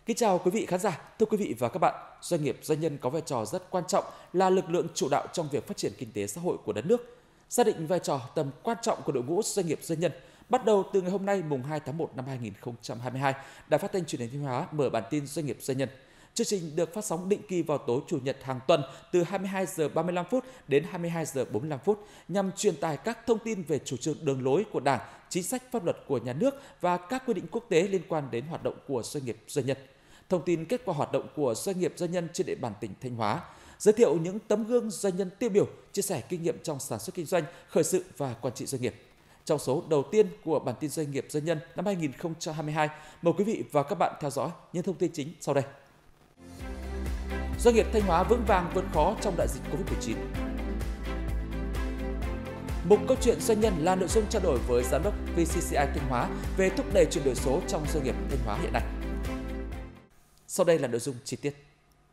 Kính chào quý vị khán giả. Thưa quý vị và các bạn, doanh nghiệp doanh nhân có vai trò rất quan trọng là lực lượng chủ đạo trong việc phát triển kinh tế xã hội của đất nước. Xác định vai trò tầm quan trọng của đội ngũ doanh nghiệp doanh nhân, bắt đầu từ ngày hôm nay mùng 2 tháng 1 năm 2022, Đài Phát thanh Truyền hình Thanh Hóa mở bản tin doanh nghiệp doanh nhân. Chương trình được phát sóng định kỳ vào tối chủ nhật hàng tuần từ 22 giờ 35 phút đến 22 giờ 45 phút nhằm truyền tải các thông tin về chủ trương đường lối của Đảng, chính sách pháp luật của nhà nước và các quy định quốc tế liên quan đến hoạt động của doanh nghiệp doanh nhân. Thông tin kết quả hoạt động của doanh nghiệp doanh nhân trên địa bàn tỉnh Thanh Hóa, giới thiệu những tấm gương doanh nhân tiêu biểu, chia sẻ kinh nghiệm trong sản xuất kinh doanh, khởi sự và quản trị doanh nghiệp. Trong số đầu tiên của bản tin doanh nghiệp doanh nhân năm 2022, mời quý vị và các bạn theo dõi những thông tin chính sau đây. Doanh nghiệp Thanh Hóa vững vàng vượt khó trong đại dịch Covid-19. Mục câu chuyện doanh nhân là nội dung trao đổi với giám đốc VCCI Thanh Hóa về thúc đẩy chuyển đổi số trong doanh nghiệp Thanh Hóa hiện nay. Sau đây là nội dung chi tiết.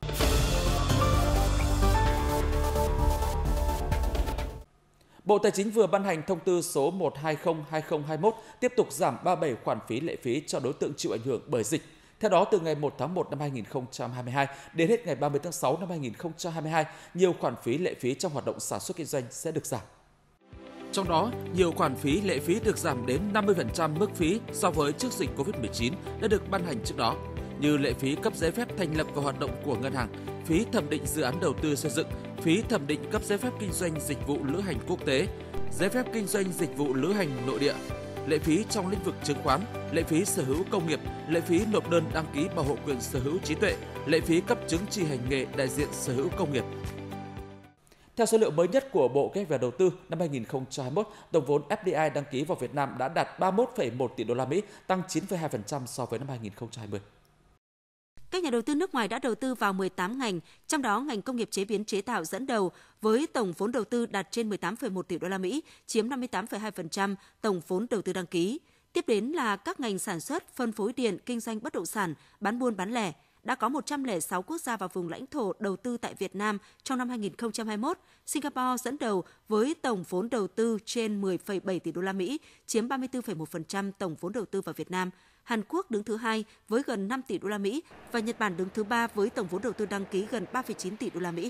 Bộ Tài chính vừa ban hành thông tư số 120/2021 tiếp tục giảm 37 khoản phí lệ phí cho đối tượng chịu ảnh hưởng bởi dịch. Theo đó, từ ngày 1 tháng 1 năm 2022 đến hết ngày 30 tháng 6 năm 2022, nhiều khoản phí lệ phí trong hoạt động sản xuất kinh doanh sẽ được giảm. Trong đó, nhiều khoản phí lệ phí được giảm đến 50% mức phí so với trước dịch Covid-19 đã được ban hành trước đó, như lệ phí cấp giấy phép thành lập và hoạt động của ngân hàng, phí thẩm định dự án đầu tư xây dựng, phí thẩm định cấp giấy phép kinh doanh dịch vụ lữ hành quốc tế, giấy phép kinh doanh dịch vụ lữ hành nội địa, lệ phí trong lĩnh vực chứng khoán, lệ phí sở hữu công nghiệp, lệ phí nộp đơn đăng ký bảo hộ quyền sở hữu trí tuệ, lệ phí cấp chứng chỉ hành nghề đại diện sở hữu công nghiệp. Theo số liệu mới nhất của Bộ Kế hoạch và Đầu tư, năm 2021, tổng vốn FDI đăng ký vào Việt Nam đã đạt 31,1 tỷ đô la Mỹ, tăng 9,2% so với năm 2020. Các nhà đầu tư nước ngoài đã đầu tư vào 18 ngành, trong đó ngành công nghiệp chế biến chế tạo dẫn đầu với tổng vốn đầu tư đạt trên 18,1 tỷ đô la Mỹ, chiếm 58,2% tổng vốn đầu tư đăng ký. Tiếp đến là các ngành sản xuất, phân phối điện, kinh doanh bất động sản, bán buôn bán lẻ. Đã có 106 quốc gia và vùng lãnh thổ đầu tư tại Việt Nam trong năm 2021. Singapore dẫn đầu với tổng vốn đầu tư trên 10,7 tỷ đô la Mỹ, chiếm 34,1% tổng vốn đầu tư vào Việt Nam. Hàn Quốc đứng thứ hai với gần 5 tỷ đô la Mỹ và Nhật Bản đứng thứ ba với tổng vốn đầu tư đăng ký gần 3,9 tỷ đô la Mỹ.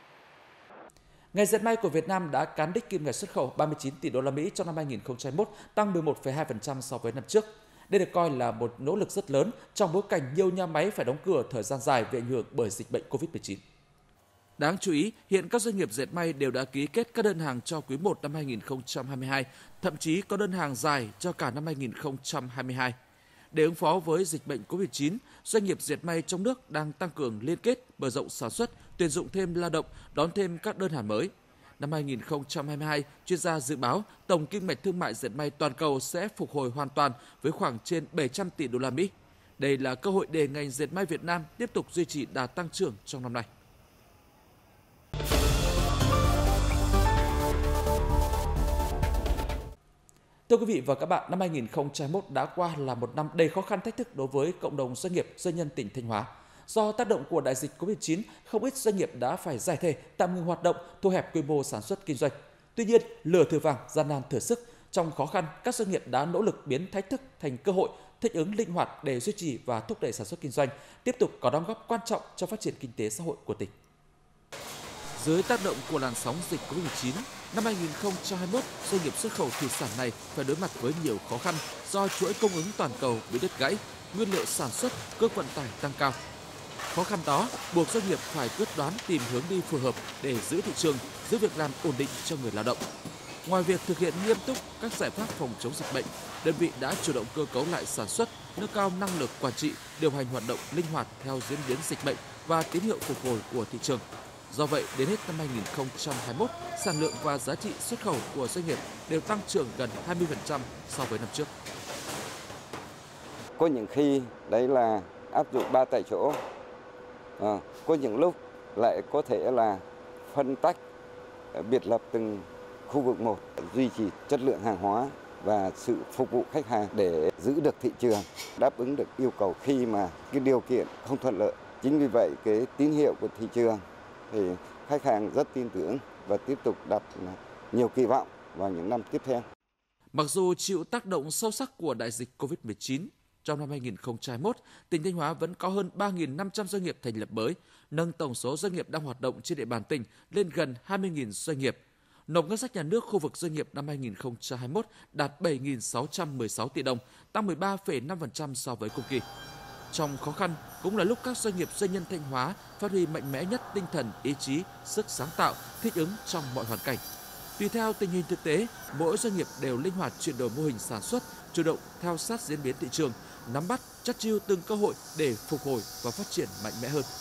Ngành dệt may của Việt Nam đã cán đích kim ngạch xuất khẩu 39 tỷ đô la Mỹ trong năm 2021, tăng 11,2% so với năm trước. Đây được coi là một nỗ lực rất lớn trong bối cảnh nhiều nhà máy phải đóng cửa thời gian dài vì ảnh hưởng bởi dịch bệnh Covid-19. Đáng chú ý, hiện các doanh nghiệp dệt may đều đã ký kết các đơn hàng cho quý 1 năm 2022, thậm chí có đơn hàng dài cho cả năm 2022. Để ứng phó với dịch bệnh Covid-19, doanh nghiệp dệt may trong nước đang tăng cường liên kết, mở rộng sản xuất, tuyển dụng thêm lao động, đón thêm các đơn hàng mới. Năm 2022, chuyên gia dự báo tổng kim ngạch thương mại dệt may toàn cầu sẽ phục hồi hoàn toàn với khoảng trên 700 tỷ đô la Mỹ. Đây là cơ hội để ngành dệt may Việt Nam tiếp tục duy trì đà tăng trưởng trong năm nay. Thưa quý vị và các bạn, năm 2021 đã qua là một năm đầy khó khăn thách thức đối với cộng đồng doanh nghiệp doanh nhân tỉnh Thanh Hóa. Do tác động của đại dịch Covid-19, không ít doanh nghiệp đã phải giải thể, tạm ngừng hoạt động, thu hẹp quy mô sản xuất kinh doanh. Tuy nhiên, lửa thử vàng, gian nan thử sức, trong khó khăn, các doanh nghiệp đã nỗ lực biến thách thức thành cơ hội, thích ứng linh hoạt để duy trì và thúc đẩy sản xuất kinh doanh, tiếp tục có đóng góp quan trọng cho phát triển kinh tế xã hội của tỉnh. Dưới tác động của làn sóng dịch Covid-19, năm 2021, doanh nghiệp xuất khẩu thủy sản này phải đối mặt với nhiều khó khăn do chuỗi cung ứng toàn cầu bị đứt gãy, nguyên liệu sản xuất, cước vận tải tăng cao. Khó khăn đó buộc doanh nghiệp phải quyết đoán tìm hướng đi phù hợp để giữ thị trường, giữ việc làm ổn định cho người lao động. Ngoài việc thực hiện nghiêm túc các giải pháp phòng chống dịch bệnh, đơn vị đã chủ động cơ cấu lại sản xuất, nâng cao năng lực quản trị, điều hành hoạt động linh hoạt theo diễn biến dịch bệnh và tín hiệu phục hồi của thị trường. Do vậy, đến hết năm 2021, sản lượng và giá trị xuất khẩu của doanh nghiệp đều tăng trưởng gần 20% so với năm trước. Có những khi đấy là áp dụng 3 tại chỗ, có những lúc lại có thể là phân tách, biệt lập từng khu vực một, duy trì chất lượng hàng hóa và sự phục vụ khách hàng để giữ được thị trường, đáp ứng được yêu cầu khi mà cái điều kiện không thuận lợi. Chính vì vậy, cái tín hiệu của thị trường thì khách hàng rất tin tưởng và tiếp tục đặt nhiều kỳ vọng vào những năm tiếp theo. Mặc dù chịu tác động sâu sắc của đại dịch Covid-19, trong năm 2021, tỉnh Thanh Hóa vẫn có hơn 3.500 doanh nghiệp thành lập mới, nâng tổng số doanh nghiệp đang hoạt động trên địa bàn tỉnh lên gần 20.000 doanh nghiệp. Nộp ngân sách nhà nước khu vực doanh nghiệp năm 2021 đạt 7.616 tỷ đồng, tăng 13,5% so với cùng kỳ. Trong khó khăn cũng là lúc các doanh nghiệp doanh nhân Thanh Hóa phát huy mạnh mẽ nhất tinh thần, ý chí, sức sáng tạo, thích ứng trong mọi hoàn cảnh. Tùy theo tình hình thực tế, mỗi doanh nghiệp đều linh hoạt chuyển đổi mô hình sản xuất, chủ động theo sát diễn biến thị trường, nắm bắt, chắt chiu từng cơ hội để phục hồi và phát triển mạnh mẽ hơn.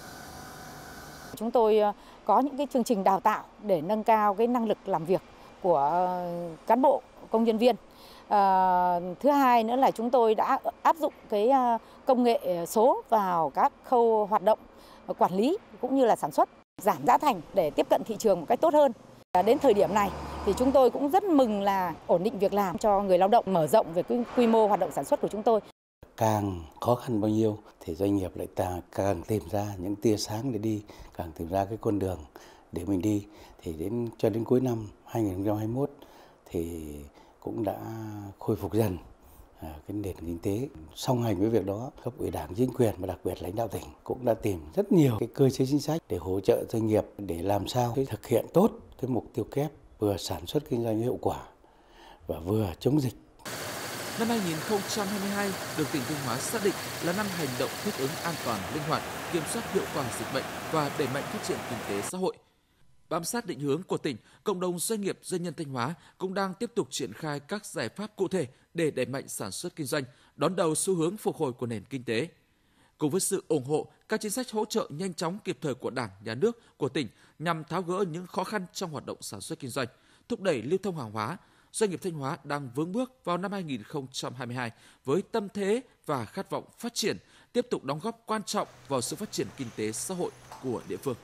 Chúng tôi có những cái chương trình đào tạo để nâng cao cái năng lực làm việc của cán bộ, công nhân viên. Thứ hai nữa là chúng tôi đã áp dụng cái công nghệ số vào các khâu hoạt động quản lý cũng như là sản xuất, giảm giá thành để tiếp cận thị trường một cách tốt hơn. Đến thời điểm này thì chúng tôi cũng rất mừng là ổn định việc làm cho người lao động, mở rộng về quy mô hoạt động sản xuất của chúng tôi. Càng khó khăn bao nhiêu thì doanh nghiệp lại càng tìm ra những tia sáng để đi, càng tìm ra cái con đường để mình đi. Thì cho đến cuối năm 2021 thì cũng đã khôi phục dần cái nền kinh tế. Song hành với việc đó, cấp ủy Đảng, chính quyền và đặc biệt lãnh đạo tỉnh cũng đã tìm rất nhiều cái cơ chế chính sách để hỗ trợ doanh nghiệp để làm sao thực hiện tốt cái mục tiêu kép vừa sản xuất kinh doanh hiệu quả và vừa chống dịch. Năm 2022 được tỉnh Thanh Hóa xác định là năm hành động thích ứng an toàn, linh hoạt, kiểm soát hiệu quả dịch bệnh và đẩy mạnh phát triển kinh tế xã hội. Bám sát định hướng của tỉnh, cộng đồng doanh nghiệp doanh nhân Thanh Hóa cũng đang tiếp tục triển khai các giải pháp cụ thể để đẩy mạnh sản xuất kinh doanh, đón đầu xu hướng phục hồi của nền kinh tế. Cùng với sự ủng hộ, các chính sách hỗ trợ nhanh chóng kịp thời của Đảng, Nhà nước, của tỉnh nhằm tháo gỡ những khó khăn trong hoạt động sản xuất kinh doanh, thúc đẩy lưu thông hàng hóa, doanh nghiệp Thanh Hóa đang vững bước vào năm 2022 với tâm thế và khát vọng phát triển, tiếp tục đóng góp quan trọng vào sự phát triển kinh tế xã hội của địa phương.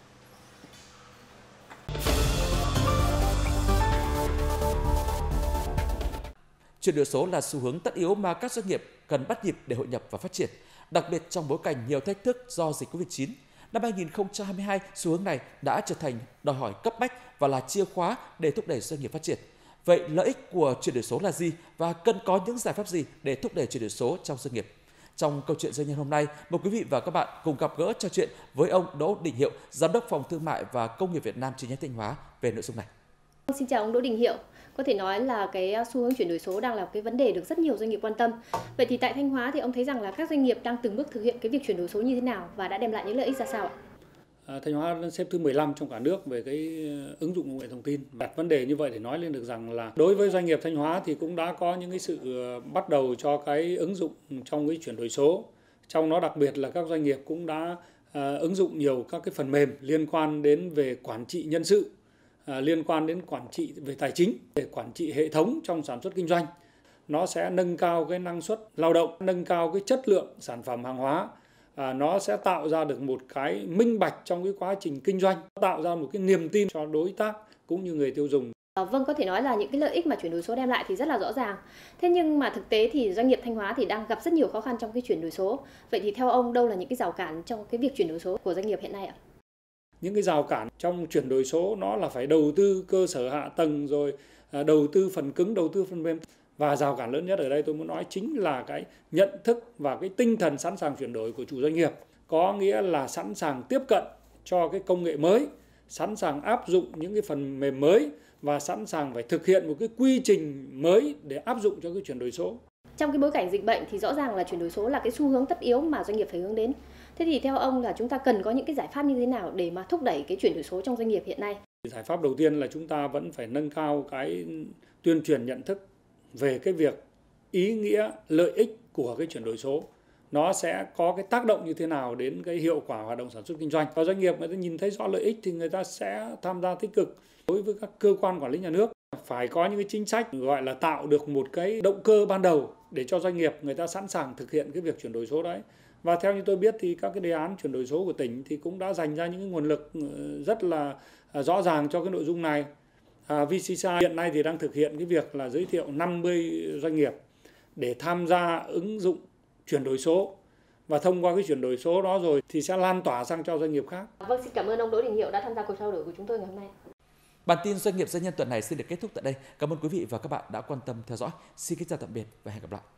Chuyển đổi số là xu hướng tất yếu mà các doanh nghiệp cần bắt nhịp để hội nhập và phát triển, đặc biệt trong bối cảnh nhiều thách thức do dịch Covid-19. Năm 2022, xu hướng này đã trở thành đòi hỏi cấp bách và là chìa khóa để thúc đẩy doanh nghiệp phát triển. Vậy lợi ích của chuyển đổi số là gì và cần có những giải pháp gì để thúc đẩy chuyển đổi số trong doanh nghiệp? Trong câu chuyện doanh nhân hôm nay, mời quý vị và các bạn cùng gặp gỡ trò chuyện với ông Đỗ Đình Hiệu, Giám đốc Phòng Thương mại và Công nghiệp Việt Nam chi nhánh Thanh Hóa về nội dung này. Xin chào ông Đỗ Đình Hiệu. Có thể nói là cái xu hướng chuyển đổi số đang là cái vấn đề được rất nhiều doanh nghiệp quan tâm. Vậy thì tại Thanh Hóa thì ông thấy rằng là các doanh nghiệp đang từng bước thực hiện cái việc chuyển đổi số như thế nào và đã đem lại những lợi ích ra sao ạ? Thanh Hóa xếp thứ 15 trong cả nước về cái ứng dụng công nghệ thông tin. Đặt vấn đề như vậy để nói lên được rằng là đối với doanh nghiệp Thanh Hóa thì cũng đã có những cái sự bắt đầu cho cái ứng dụng trong cái chuyển đổi số. Trong đó đặc biệt là các doanh nghiệp cũng đã ứng dụng nhiều các cái phần mềm liên quan đến về quản trị nhân sự, liên quan đến quản trị về tài chính, về quản trị hệ thống trong sản xuất kinh doanh. Nó sẽ nâng cao cái năng suất lao động, nâng cao cái chất lượng sản phẩm hàng hóa. Nó sẽ tạo ra được một cái minh bạch trong cái quá trình kinh doanh, tạo ra một cái niềm tin cho đối tác cũng như người tiêu dùng. Vâng, có thể nói là những cái lợi ích mà chuyển đổi số đem lại thì rất là rõ ràng. Thế nhưng mà thực tế thì doanh nghiệp Thanh Hóa thì đang gặp rất nhiều khó khăn trong cái chuyển đổi số. Vậy thì theo ông đâu là những cái rào cản trong cái việc chuyển đổi số của doanh nghiệp hiện nay ạ? Những cái rào cản trong chuyển đổi số nó là phải đầu tư cơ sở hạ tầng, rồi đầu tư phần cứng, đầu tư phần mềm. Và rào cản lớn nhất ở đây tôi muốn nói chính là cái nhận thức và cái tinh thần sẵn sàng chuyển đổi của chủ doanh nghiệp. Có nghĩa là sẵn sàng tiếp cận cho cái công nghệ mới, sẵn sàng áp dụng những cái phần mềm mới và sẵn sàng phải thực hiện một cái quy trình mới để áp dụng cho cái chuyển đổi số. Trong cái bối cảnh dịch bệnh thì rõ ràng là chuyển đổi số là cái xu hướng tất yếu mà doanh nghiệp phải hướng đến. Thế thì theo ông là chúng ta cần có những cái giải pháp như thế nào để mà thúc đẩy cái chuyển đổi số trong doanh nghiệp hiện nay? Giải pháp đầu tiên là chúng ta vẫn phải nâng cao cái tuyên truyền nhận thức về cái việc ý nghĩa, lợi ích của cái chuyển đổi số. Nó sẽ có cái tác động như thế nào đến cái hiệu quả hoạt động sản xuất kinh doanh. Và doanh nghiệp người ta nhìn thấy rõ lợi ích thì người ta sẽ tham gia tích cực. Đối với các cơ quan quản lý nhà nước, phải có những cái chính sách gọi là tạo được một cái động cơ ban đầu để cho doanh nghiệp người ta sẵn sàng thực hiện cái việc chuyển đổi số đấy. Và theo như tôi biết thì các cái đề án chuyển đổi số của tỉnh thì cũng đã dành ra những cái nguồn lực rất là rõ ràng cho cái nội dung này. VCCI hiện nay thì đang thực hiện cái việc là giới thiệu 50 doanh nghiệp để tham gia ứng dụng chuyển đổi số. Và thông qua cái chuyển đổi số đó rồi thì sẽ lan tỏa sang cho doanh nghiệp khác. Vâng, xin cảm ơn ông Đỗ Đình Hiệu đã tham gia cuộc trao đổi của chúng tôi ngày hôm nay. Bản tin doanh nghiệp doanh nhân tuần này xin được kết thúc tại đây. Cảm ơn quý vị và các bạn đã quan tâm theo dõi. Xin kính chào tạm biệt và hẹn gặp lại.